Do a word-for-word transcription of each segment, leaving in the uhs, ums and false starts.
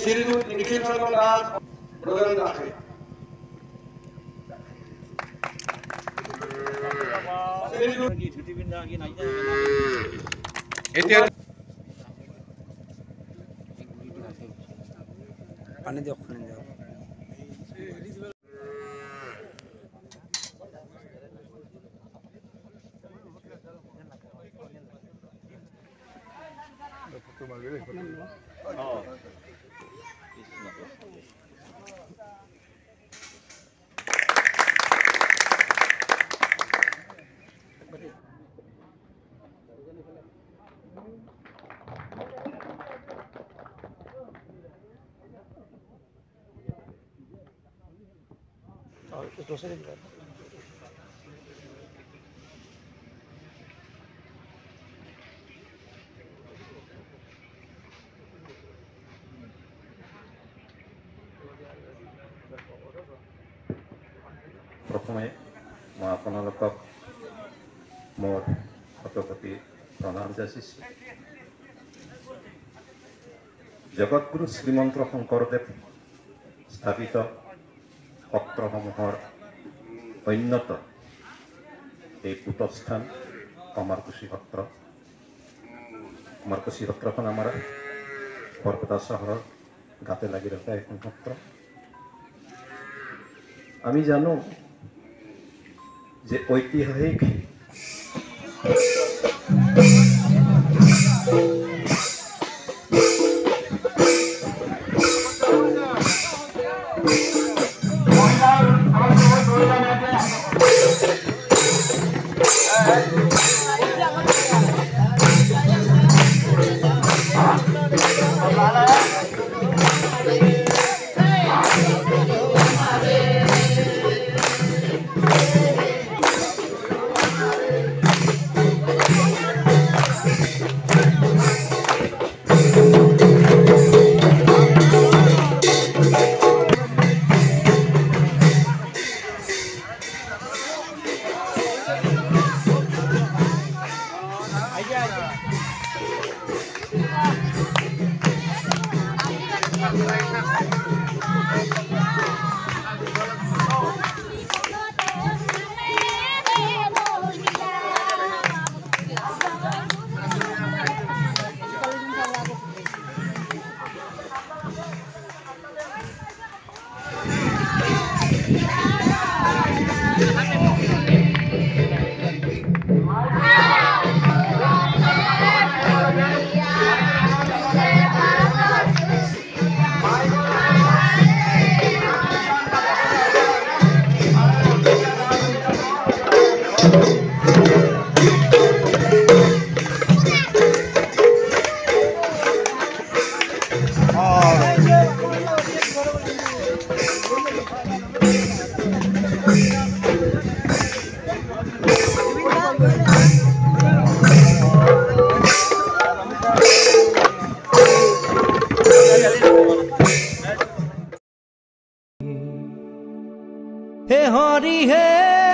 শ্রীযুত নিখিল চন্দ্র দাস প্রদান রাখে। পানি দিয়ক পানি দিয়ক प्रथमे मैं आपलोक मोर शतकोटी प्रणाम जाचिছোঁ। जगतगुरु श्रीमंत शंकरदेव स्थापित सत्रসমূहर अन्यत এই পীঠস্থান কমারকুছি সত্ৰ। কমারকুছি সত্ৰখন আমাৰ বৰপেটা চহৰৰ গাতে লাগি থকা এখন সত্ৰ। আমি জানো যে ঐতিহাসিক हे हरि हे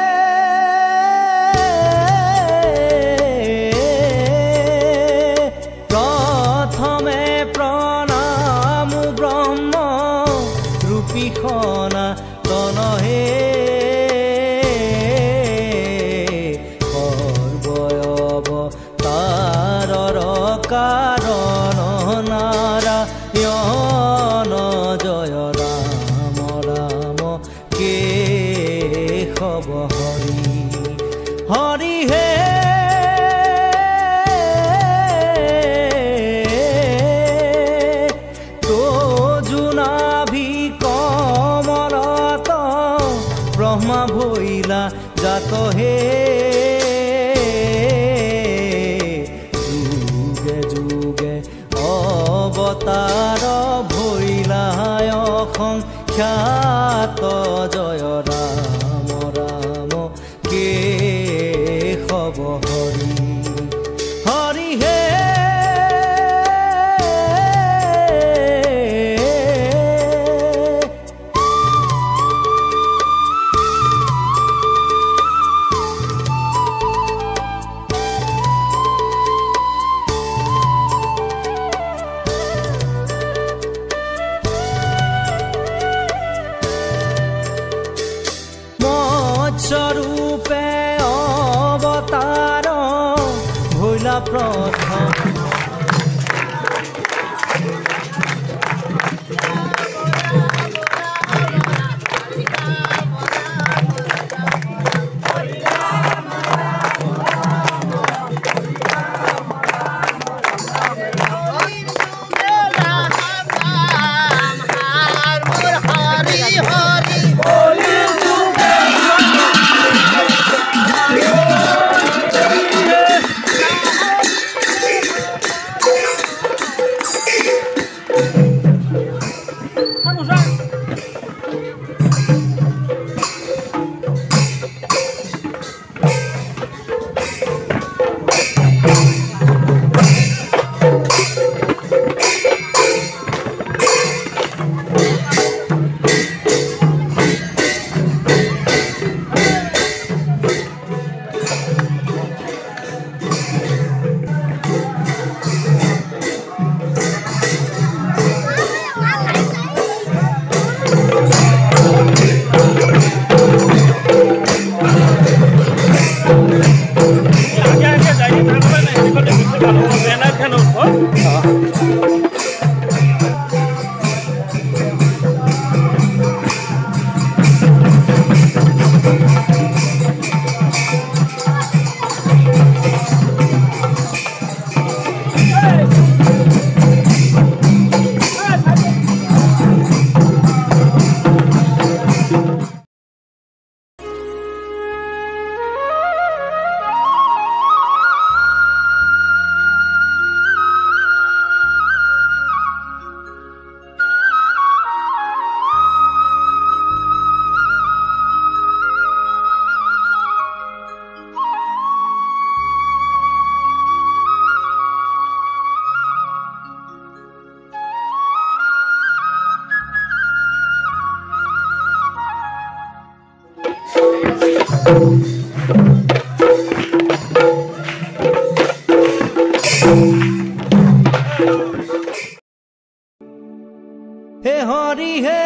प्रथमे प्रणाम ब्रह्म रूपी खना तन हे सर्वयव तारर कारण नारायण जय राम राम के खब हरि हरि हे तो जुनाभि कमलत ब्रह्मा भइला जात हे जुगे जुगे अवतार भइला ख्यात जय राम राम के खब हरि हरि हे প্ৰথম হে হৰি হে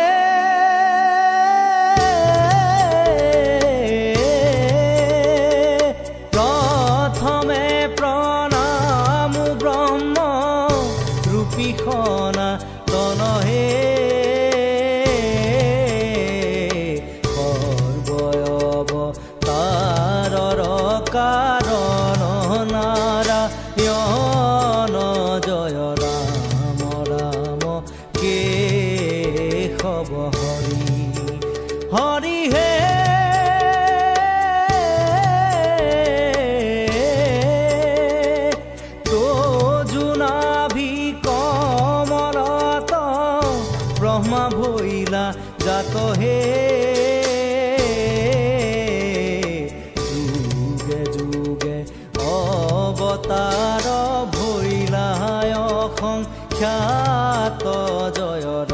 প্ৰথমে প্ৰণাম ব্ৰহ্ম ৰূপীখনা তনহে সৰ্বয়ব তাৰৰ কাৰণ নাৰায়ণ জয় ৰাম ৰাম কে হৰি হৰি হে তো জোনাভি কমলত ব্ৰহ্মা ভৈলা জাত হে যুগে যুগে অৱতাৰ ভৈলা সংখ্যাত জয়